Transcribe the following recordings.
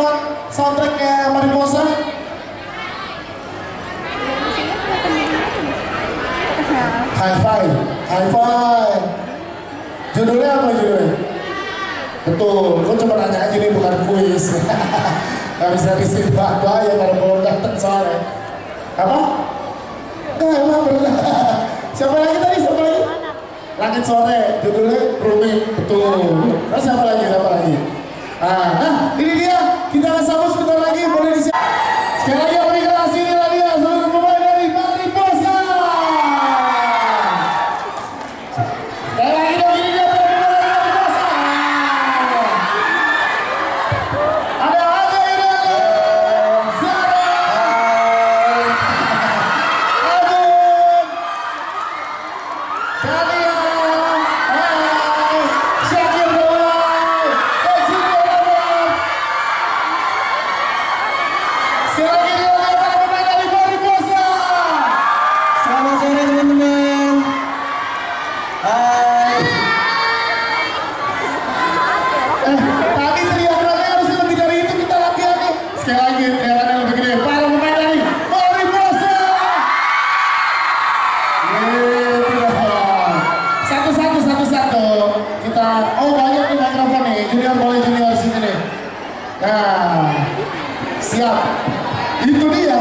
nonton soundtracknya Mariposa? High five, high five. Judulnya apa judulnya? Betul, gue cuma nanya aja nih, bukan kuis. Gak bisa disini bahaya kalau belum dateng soalnya. Apa? Emang bener. Siapa lagi tadi? Siapa lagi? Langit Sore, judulnya Rumit, betul. Terus siapa lagi? Siapa lagi? Nah, ini dia. Kita akan sambut sebentar lagi. Boleh disiap. Sekali lagi aplikasi ini lagi ya. Seluruh pemain dari Mariposa. Sekali lagi dong, ini dia pemain dari Mariposa. Ada aja ini. Zara. Adun. Kalian. Syakir Daulay. Sekali lagi dia para pemain dari Mariposa. Selamat sore teman-teman. Hai. Tadi teriakannya harusnya lebih dari itu, kita latihan nih. Sekali lagi teriakannya lebih gede. Para pemain dari Mariposa. Satu-satu. Kita, banyak nih mikrofon nih. Junior boleh junior sini nih. Nah, siap. Itu dia.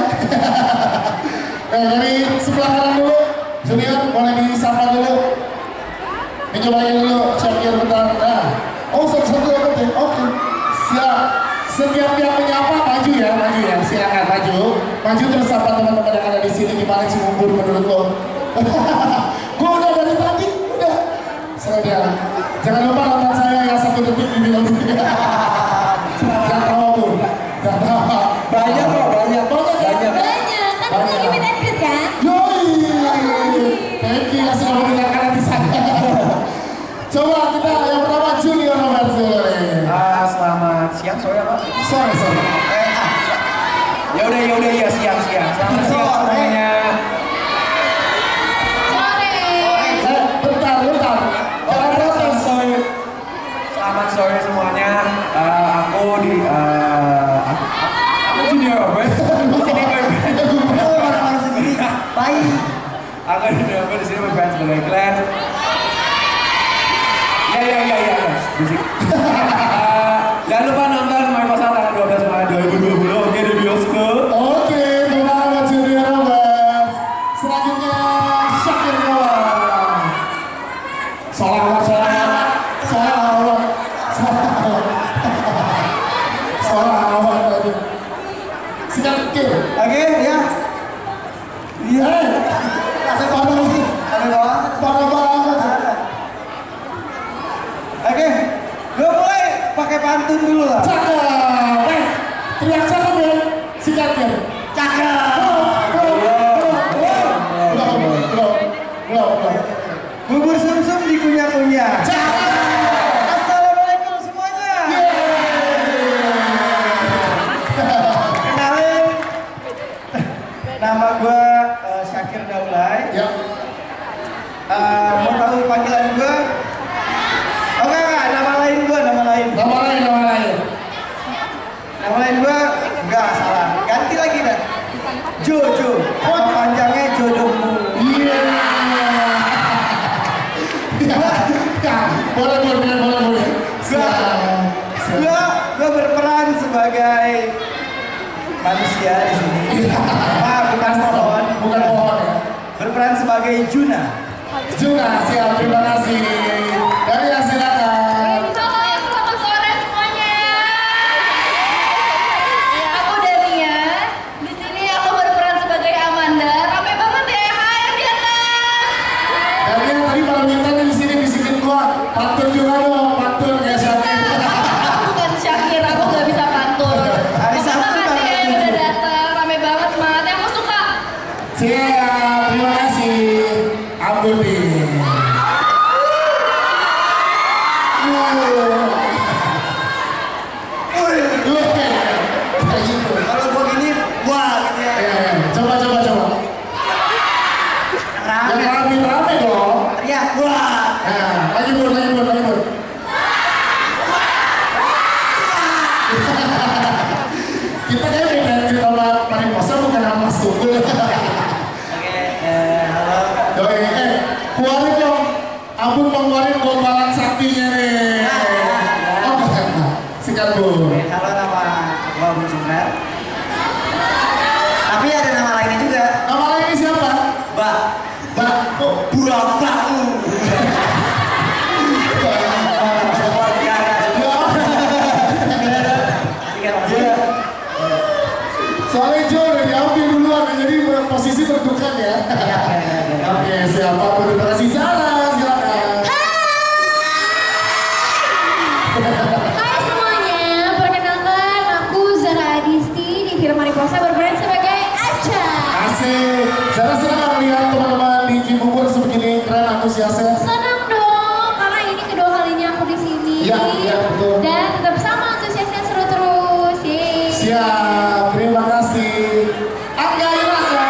Dari sebelah kanan dulu, junior boleh disapa dulu. Dicobain dulu, Syakir bentar. Nah, satu-satu ya, oke. Siap. Setiap yang menyapa maju ya, silakan maju. Maju terus sapa teman-teman yang ada di sini. Gimana sih ngumpul menurut lo? Gue udah dari tadi, udah. Saya jangan lupa nonton saya yang 1 detik di film ini. Gak tahu bu, gak tahu. Banyak kok, banyak. Kan itu lagi meet and greet kan? Yoi, thank you yang sudah mendengarkan nanti saya. Coba kita yang pertama Junior Robert dulu nih. Selamat siang, sore apa? Sorry. Yaudah, iya siang. Selamat siang semuanya. Bentar. Selamat sore semuanya. Aku Junior Robert. Sini baik. Aku Junior Robert di sini berperan sebagai Glenn. Ya. Musik. Jangan lupa nonton Mariposa tanggal 12 Maret 2020. Oke, di bioskop. Oke, terima kasih Junior Robert. Selanjutnya Syakir Daulay. Solawat. Syakir. Oke, ya. Iya. Kasih parah sih. Ada doang. Parah banget. Oke, gue mulai pakai pantun dulu lah. Cakep. Teriak cakep ya. Si Syakir. Cakep. Belum. Bubur sumsum dikunyah-kunyah. Assalamualaikum semuanya. Kenalin, nama gue Syakir Daulay. Ya. Mau tahu panggilan gue? Oke, nama lain gue, nama lain. Nama lain gue enggak salah. Ganti lagi dah. Jojo. Nama panjangnya Jodohmu. Iya. Boleh. Gue berperan sebagai manusia di sini. Bukan pohon ya. Berperan sebagai Juna. Siap, terima kasih. Dari silakan. Selamat sore semuanya. Aku Dania. Di sini aku berperan sebagai Amanda. Rame banget ya, hai yang di atas. Dari tadi malam mintanya di sini bisikin gua pantun juga dong, pantun kayak Syakir. Bukan Syakir, aku nggak bisa pantun. Hari Sabtu Makasih ya tanggal yang udah 7. datang. Rame banget, semangatnya aku suka. Siap, terima kasih. Ampun nih. tuh. Halo, nama gua Bung Sungkar. Tapi ada nama lainnya juga. Nama lainnya siapa? Mbak. Mbak. Oh, Burakau. soalnya Jo udah diambil duluan, jadi posisi berdukan ya. Oke, siapa? Terima kasih Zara, silakan. Hai semuanya, perkenalkan aku Zara Adisti di film Mariposa berperan sebagai Acha. Asik. Zara senang melihat teman-teman di Cibubur sebegini keren antusiasnya. Senang dong, karena ini kedua kalinya aku di sini. Iya, betul. Dan tetap sama antusiasnya seru terus. Yeay. Siap, terima kasih. Angga Iraka.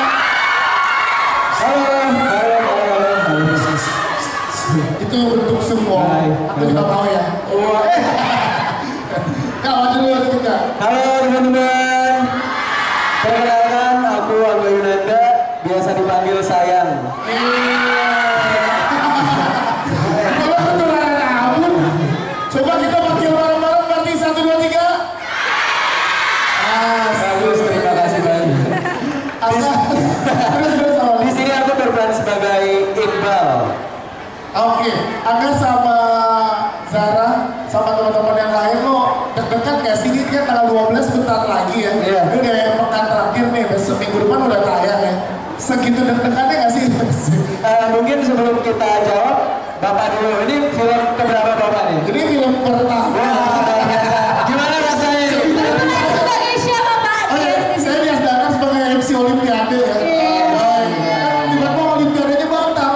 Itu bentuk semua. Aku juga mau ya. Kak, maju dulu kita. Halo teman-teman, perkenalkan aku Angga Yunanda, biasa dipanggil Sayang. Kalau ketularan abun, coba kita panggil bareng-bareng berarti 1, 2, 3. Bagus, terima kasih banyak. Angga, terus sama. Di sini aku berperan sebagai Iqbal. Oke, Angga sama Zara sama teman-teman yang lain lo deg-degan gak sih? Ini kan tanggal 12 bentar lagi ya. Iya. Ini udah pekan terakhir nih, besok minggu depan udah tayang ya. Segitu deg-degannya gak sih? Mungkin sebelum kita jawab, Bapak dulu. Ini film keberapa Bapak nih? Ini film pertama. Gimana rasanya ini? Sebagai siapa Pak? Oh ya, saya diasdakan sebagai MC Olimpiade ya. Tiba-tiba Olimpiadenya batal.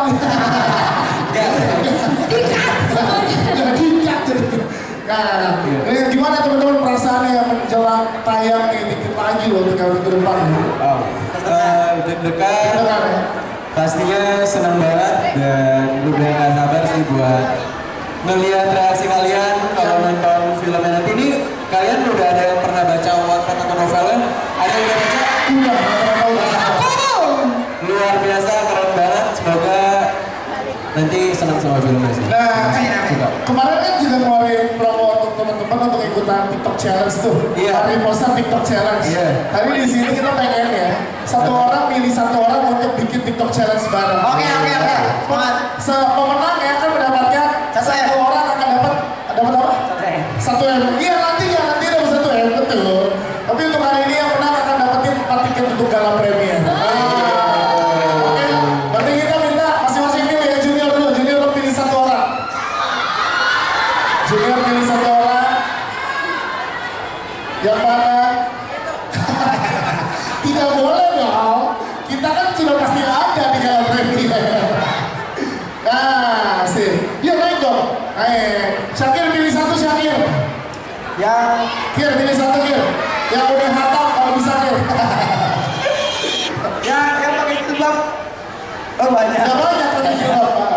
Nah, ini gimana teman-teman perasaannya menjelang tayang nih dikit lagi loh tinggal minggu depan. Deg-degan. Deg-degan ya? Pastinya senang banget dan udah gak sabar sih buat ngelihat reaksi kalian kalau nonton filmnya nanti. Ini kalian udah ada yang pernah baca wattpad atau novelnya? Ada yang udah baca? Luar biasa, keren banget. Semoga nanti senang sama filmnya sih. Nah, Suka. kemarin kan juga ngeluarin promo untuk teman-teman untuk ikutan TikTok Challenge tuh. Iya. Mariposa TikTok Challenge. Iya. Hari di sini kita pengen ya, satu orang pilih satu orang untuk bikin TikTok Challenge bareng. Oke. Semangat. Pemenang ya kan mendapatkan satu orang akan dapat apa? Satu M. Iya nanti dapat satu M betul. Tapi untuk hari ini yang menang akan dapetin 4 tiket untuk gala premier. Oke, berarti kita minta masing-masing pilih ya. Junior dulu, Junior lo pilih satu orang. Junior pilih satu orang. Yang mana? Tidak boleh dong. Kita kan sudah pasti ada di gala premier. Nah, sih. Yuk naik dong. Naik. Syakir pilih satu, Syakir. Kir pilih satu, Kir. Yang udah hatam kalau bisa, Kir. Yang pakai jilbab. Oh banyak. Gak banyak pakai jilbab, Pak.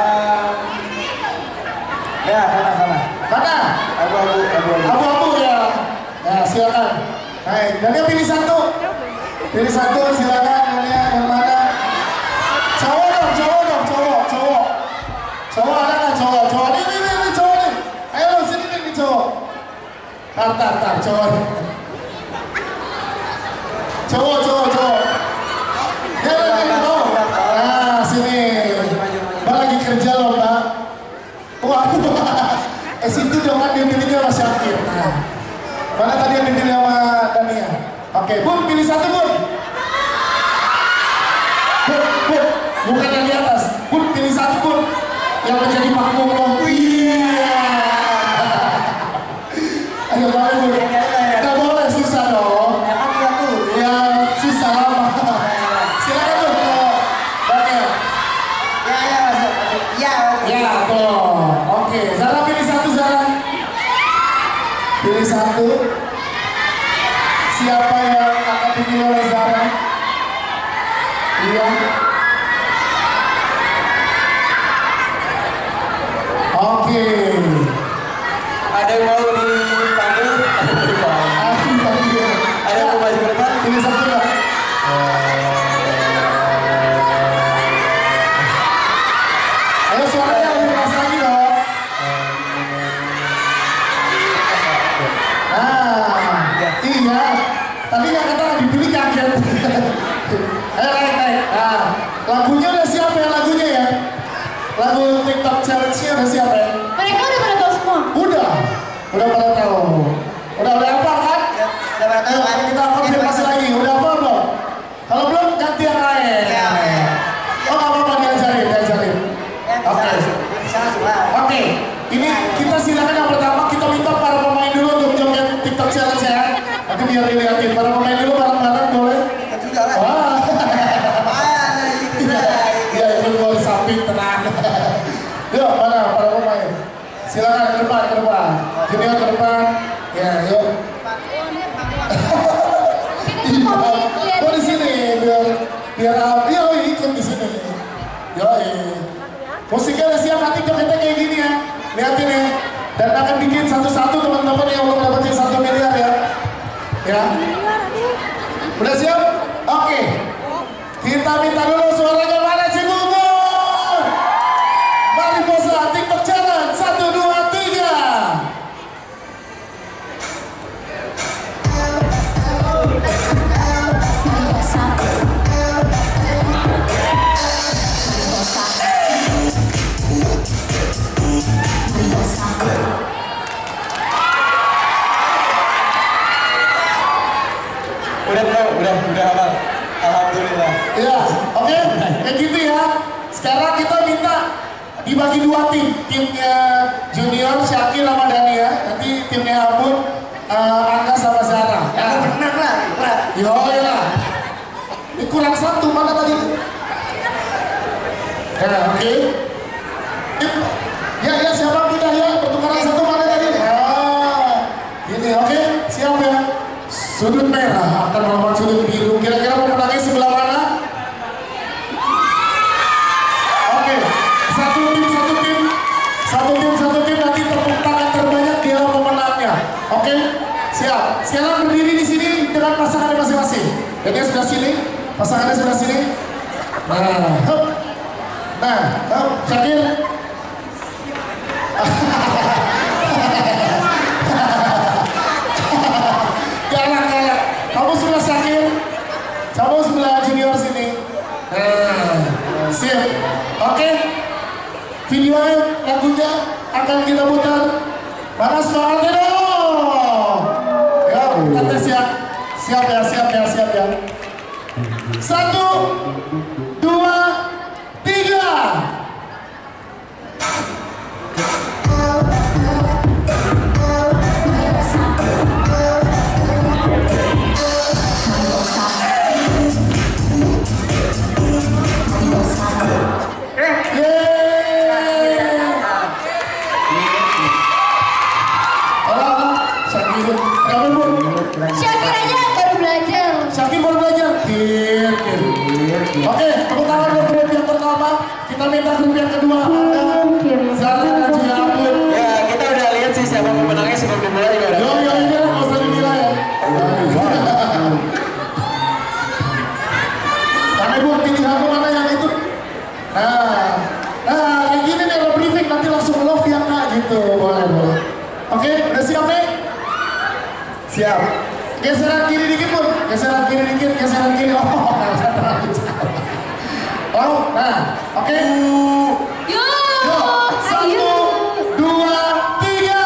Ya, sama. Mana? Abu-abu ya. Nah, silakan. Naik. Dan yang pilih satu. Pilih satu, silakan. Yang mana? Cowok dong, cowok. Cowok ada nggak cowok? Ini cowok nih. Ayo sini nih cowok. Tar, cowok. Cowok. Ya, cowok. Nah, sini. Mbak lagi kerja loh, Mbak. Wah, situ dong kan dipilihnya sama Syakir. Nah, mana tadi yang dipilih sama Dania? Oke, Bun, pilih satu, Bun. Bun, bukan yang di atas. Bun, pilih satu, Bun. Yang menjadi makmum. Iya. Ayo, boleh, Bun. Nggak boleh, susah dong. Ya, susah lama. Silakan, Bun. Dania. Ya, tuh. Oke, Zara pilih satu, Zara. Pilih satu. Siapa yang akan dipilih oleh Zara? Iya. Oke. Ada yang mau dipanggil? Ada yang mau maju ke depan? Pilih satu ya. Ayo suaranya lebih keras lagi dong. Tadi nggak kata dipilih kaget. Ayo naik. Nah, lagunya udah siap ya lagunya ya? Lagu TikTok challenge-nya udah siap ya? Mereka udah pada tahu semua. Udah pada tahu. Udah apa kan? Udah pada tahu kan? Kita konfirmasi lagi. Udah apa belum? Kalau belum ganti yang lain. Iya. Oh nggak apa-apa diajarin. Oke. Bisa langsung lah. Oke. Ini kita silakan yang pertama kita minta para pemain dulu untuk joget TikTok challenge ya. Nanti biar dilihatin para pemain dulu bareng-bareng boleh. Kita juga lah. Wah. Iya. Ya ikut gol samping tenang. Yuk mana para pemain? Silakan ke depan. Junior ke depan. Ya yuk. Oh di sini biar ikut di sini. Musiknya udah siap, nanti jogetnya kayak gini ya. Lihatin ya. Dan akan bikin satu-satu teman-teman yang mau dapetin 1 miliar ya. Ya. Udah siap? Oke. Kita minta dulu suaranya mana Cibubur. Mariposa TikTok Challenge 1, 2, 3. Udah hafal. Alhamdulillah. Ya, oke, kayak gitu ya. Sekarang kita minta dibagi 2 tim. Timnya Junior, Syakir sama Dania. Nanti timnya Abun, Angga sama Zara. Ya benar lah. Yo ya. Ini kurang 1 mana tadi? Ya, oke. Ya siapa kita ya? Pertukaran 1 mana tadi? Ini oke, siap ya. Sudut merah akan melawan sudut biru. Kira-kira pemenangnya sebelah mana? Oke, satu tim nanti tepuk tangan terbanyak dia pemenangnya. Oke, siap. Sekarang berdiri di sini dengan pasangannya masing-masing. Jadi sebelah sini, pasangannya sebelah sini. Syakir. Galak. Kamu sebelah Syakir, kamu sebelah Junior sini. Sip. Oke. Videonya, lagunya akan kita putar. Mana semangatnya dong? Ya, kita tes ya. Siap ya. 1, 2, 3. Syakir aja baru belajar. Syakir baru belajar. Oke, tepuk tangan buat grup yang pertama. Kita minta grup yang kedua. Zara dan juga Abun. Ya, kita udah lihat sih siapa pemenangnya sebelum dimulai juga. Yo, ini lah, nggak usah dinilai ya. Karena gue pilihan mana yang itu. Nah, yang gini nih, ada briefing nanti langsung love ya kak gitu. Boleh. Oke, udah siap nih? Siap. Geseran kiri dikit pun. Geseran kiri. Nah, oke. Yo, 1, 2, 3.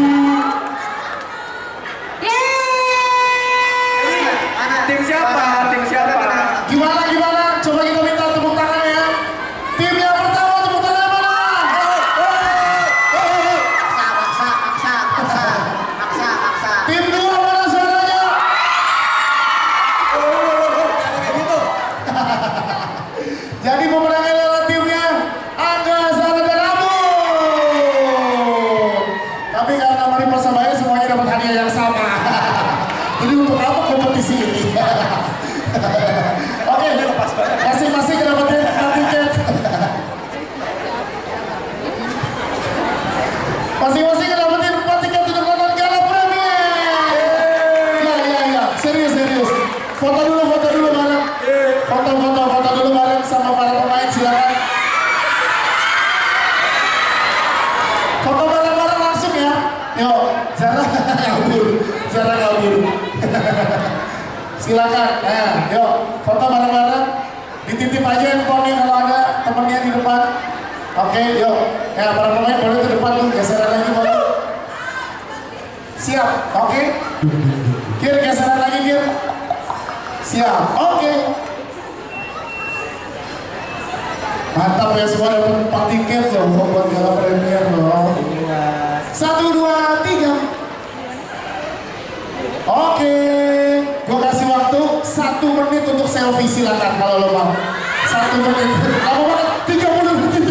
Tim siapa? Tim Yuk, Zara kabur. Zara kabur. Silakan. Nah, yuk, foto bareng-bareng. Dititip aja handphone kalau ada temennya di depan. Oke, yuk. Ya, para pemain boleh ke depan tuh, geseran lagi boleh. Siap, oke. Kir, geseran lagi, Kir. Siap, oke. Mantap ya, semua dapat 4 tiket loh buat gala premier loh. 1, 2, 3. Oke, gue kasih waktu 1 menit untuk selfie, silakan kalau lo mau. 1 menit. Kamu mau 30 detik?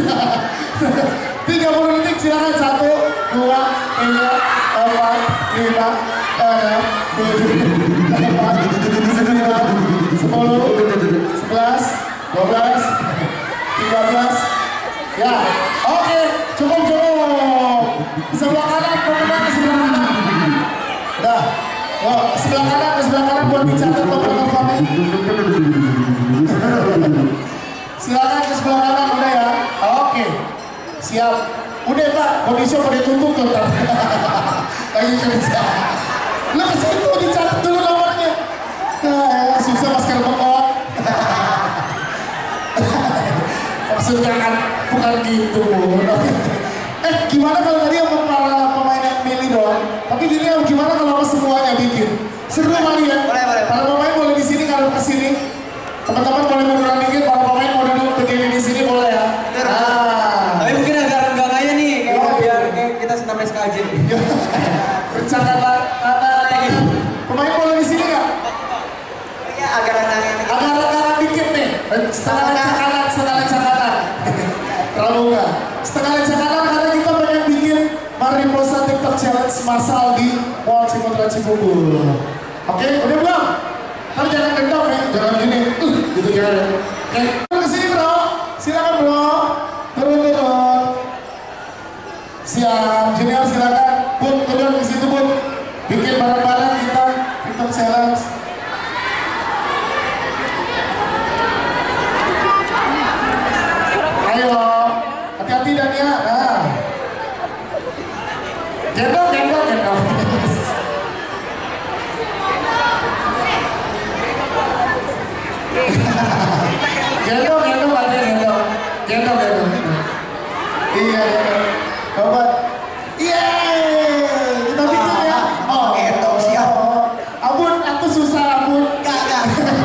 30 detik silakan. 1, 2, 3, 4, 5, 6, 7, 8, 9, 10, 11, 12, 13. Ya, oke, cukup. Sebelah kanan, pemenang ke sebelah kanan. Dah, yuk, sebelah kanan buat dicatat beberapa kami. Silakan ke sebelah kanan, udah ya. Oke, siap. Udah Pak, body shop udah tutup tuh. Lagi kerja. Lo ke situ dicatat dulu nomornya. Nah, susah masker bekot. Maksudnya kan bukan gitu. Gimana kalau tadi sama para pemain yang milih doang? Tapi gini gimana kalau semuanya bikin? Seru kali ya? Boleh. Para pemain boleh di sini, kalau ke sini. Teman-teman boleh munduran dikit, para pemain mau duduk berdiri di sini boleh ya? Tapi mungkin agak renggang aja nih, biar kita senam SKJ. Rencana kata pemain boleh di sini nggak? Ya agak Agak dikit nih. Setengah lenca kanan. Terlalu enggak. Setengah lenca kanan karena kita pengen bikin Mariposa TikTok Challenge masal di Mall Cimotra Cibubur. Oke, udah belum? Tapi jangan gendong ya, jangan gini. Gitu jangan. Oke, kesini bro. Silakan bro. Turun. Siap, junior silakan. Bun, turun ke situ Bun. Bikin bareng-bareng kita TikTok Challenge. Ayo, hati-hati dan ya. Nah. Gendong. Gendong. Iya. Coba. Kita bikin ya. gendong siap. Abun, aku susah Abun. Enggak.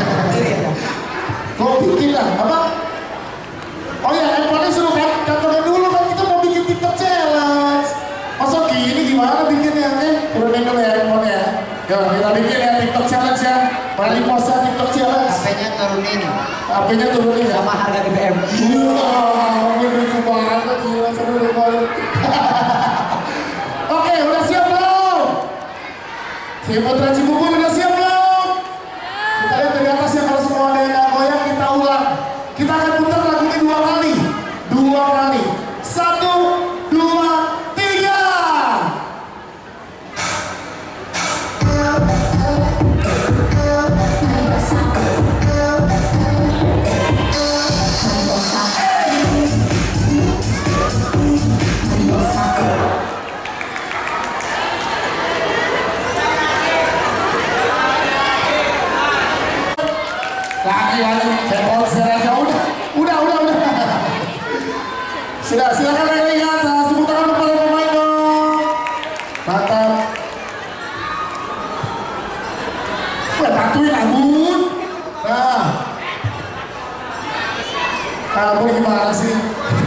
Kau bikin lah, apa? Oh ya, handphone suruh kantornya dulu kan, kita mau bikin TikTok Challenge. Masa gini gimana bikinnya? Turunin dulu ya handphone ya. Yuk, kita bikin ya TikTok Challenge ya. Mariposa TikTok Challenge. HP-nya turunin ya. Sama harga BBM. Wah, lucu banget, gila, seru banget. Oke, udah siap belum? Cimotra Cibubur udah siap belum? Kita lihat dari atas ya, kalau semua ada yang goyang kita ulang. Kita akan putar lagu ini 2 kali. 2 kali. 1, 2, 3. Lagi, cebol aja udah. Sudah, silakan lagi ke atas, tepuk tangan untuk para pemain dong. Mantap. Bantuin Abun. Nah, Abun gimana sih?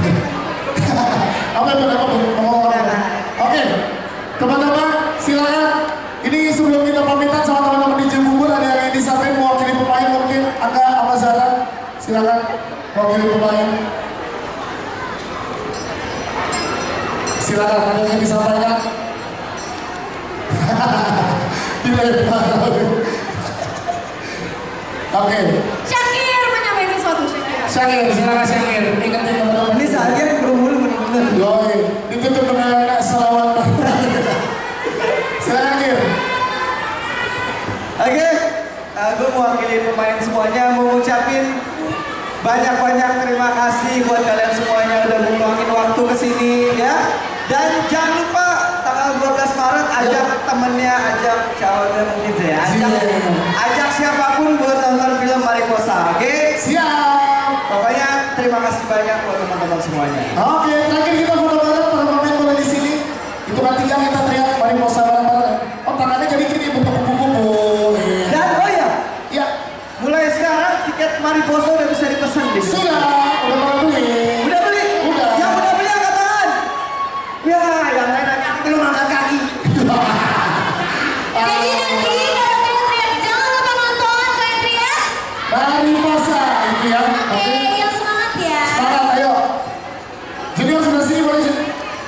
Apa Oke, teman-teman silakan. Ini sebelum kita pamitan sama teman-teman di Cibubur, ada yang ingin disampaikan mewakili pemain mungkin Angga sama Zara. Silakan mewakili pemain. Silakan, ada yang disampaikan. Dilempar. Oke. Syakir menyampaikan sesuatu, Syakir, silakan Syakir. Ingetin teman-teman. Ini saatnya berumur benar-benar. Yoi, ditutup dengan selawat. Silakan Syakir. Oke, gue mewakili pemain semuanya mau ngucapin banyak-banyak terima kasih buat kalian semuanya udah meluangin waktu kesini ya. Dan jangan lupa tanggal 12 Maret ajak temennya, ajak cowoknya mungkin ya. Ajak siapapun buat nonton film Mariposa, oke? Siap. Pokoknya terima kasih banyak buat teman-teman semuanya. Oke, terakhir kita foto bareng para pemain boleh di sini. Itu kan tiga kita teriak Mariposa bareng-bareng. Oh tangannya jadi gini bentuk kupu-kupu. Dan oh ya, Ya, mulai sekarang tiket Mariposa udah bisa dipesan di sini. sudah pada beli. Udah beli? Udah. Yang udah beli angkat tangan. Ya, yang lain angkat belum angkat kaki. Jadi nanti kalau kalian teriak, jangan lupa nonton, kalian teriak. Mariposa itu ya. Oke, yang semangat ya. Semangat, ayo. Junior sebelah sini boleh sini.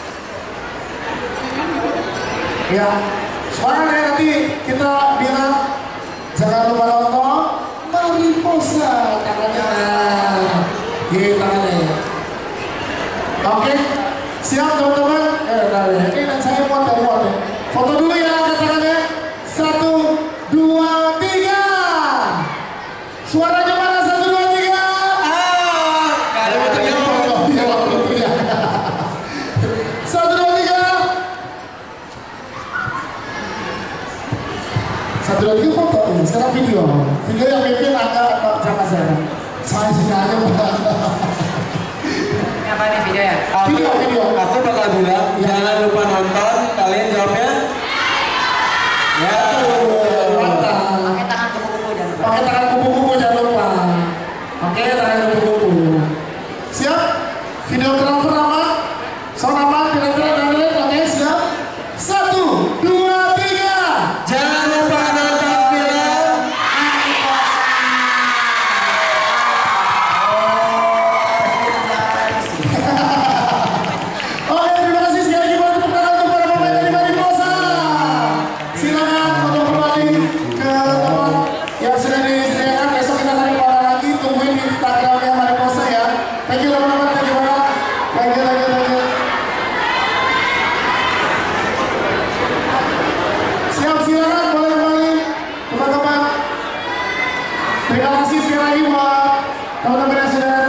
Ya, semangat ya nanti kita bilang jangan lupa nonton Mariposa tangannya. Tangannya. Oke, siap teman-teman. Ini dan saya buat dari buat ya. Foto dulu ya angkat tangannya. 1, 2, 3. Suaranya mana? 1, 2, 3. Ada bentuknya mau. Iya, betul ya. 1, 2, 3. 1, 2, 3 foto. Sekarang video. Video yang mimpin agak jangan saya. Saya sini aja Pak. Apa nih video ya? Video. Aku bakal bilang jangan lupa nonton. Kalian jawabnya? Ya. Mantap. Pakai tangan kupu-kupu jangan lupa. Pakai tangan kupu-kupu jangan lupa. Oke, tangan kupu-kupu. Siap? Videografer aman? Sound aman? Kira-kira dari oke siap? 1, 2, 3. Jangan lupa nonton film. Oke, terima kasih sekali lagi buat tepuk tangan untuk para pemain dari Mariposa. Silakan untuk kembali ke tempat yang sudah disediakan. Besok kita akan kembali lagi. Tungguin di Instagramnya Mariposa ya. Thank you teman-teman. Thank you banget. Thank you. Siap, silakan boleh kembali teman-teman. Terima kasih sekali lagi buat teman-teman yang sudah datang.